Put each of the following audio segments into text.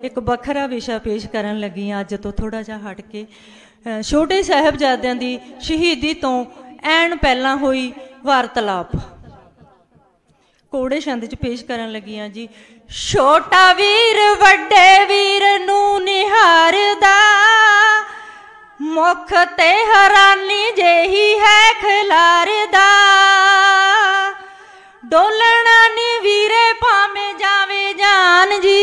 एक वखरा विशा पेश करन लगी अज तो थोड़ा जा हट के। छोटे साहिबजादियां दी शहीदी तो ऐन पहला हुई वार्तालाप कोड़े छंद च पेश करन लगी जी। छोटा वीर वड्डे वीर नू निहारदा, मुख ते हैरानी जेही है खिलारदा। डोलना नी वीरे भावें जावे जान जी,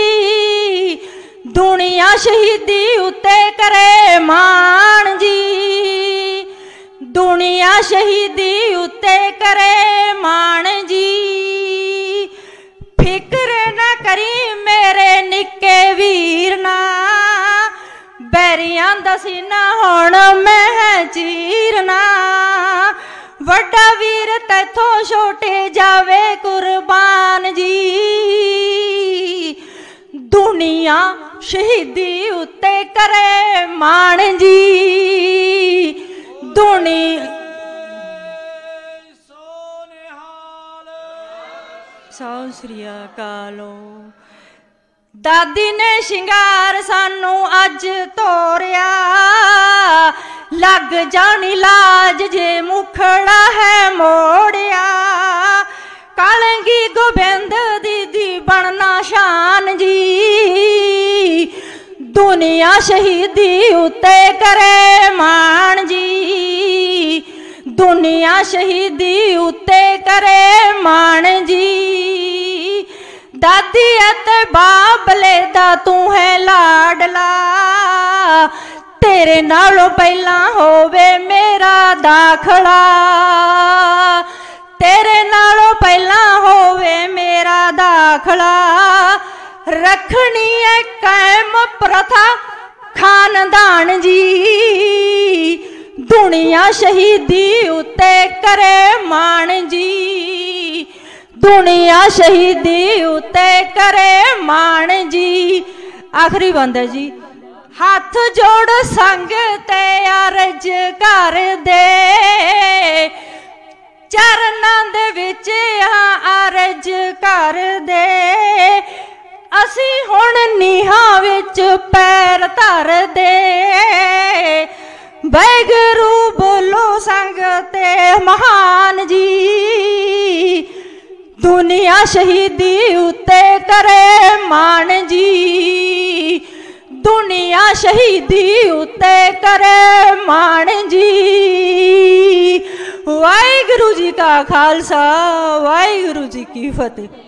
दुनिया शहीदी उत्ते करे मान जी। दुनिया शहीदी उत्ते करे मान जी। फिक्र ना करी मेरे निक्के वीर ना, बैरियां दा सीना हुण मैं चीरना। वड्डा वीर तैथों छोटे जावे कुर्बान जी, दुनिया शहीदी उत्ते करे मान जी। सत श्री अकाल। दादी ने शिंगार सानू अज तोरिया, लग जानी लाज जे मुखड़ा है मोड़िया। कालंगी गोबिंद दीदी बनना शान जी, दुनिया शहीदी उत्ते करे मान जी। दुनिया शहीदी उत्ते करे मान जी। दादी ते बाबले दा तू है लाडला, तेरे नालों पहला होवे मेरा दाखला। तेरे नालों पहला होवे मेरा दाखला। रखनी है कायम प्रथा खानदान जी, दुनिया शहीदी उत्ते करे मान जी। दुनिया शहीदी उत्ते करे मान जी। आखिरी बंद है जी। हाथ जोड़ संग ते अरज कर दे, चरनां दे विच अरज कर दे। असी हुण नीहां विच पैर धर दे, वाहिगुरू बोलो संग ते महान जी। दुनिया शहीदी उत्ते करे मान जी, दुनिया शहीदी उत्ते करे मान जी। वाहिगुरू जी का खालसा, वाहिगुरू जी की फतेह।